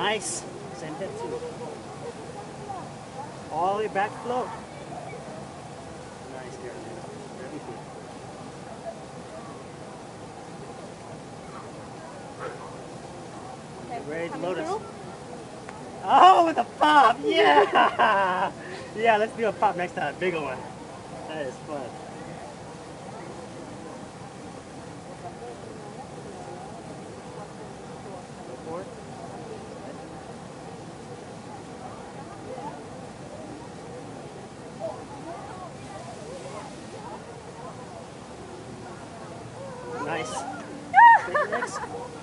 Nice. Send that too. All the way back float. Nice, Carolina. Very good. Okay, Great coming lotus. through. Oh, with a pop! Yeah! Yeah, let's do a pop next time. Bigger one. That is fun. Go for it. Nice. Take the next.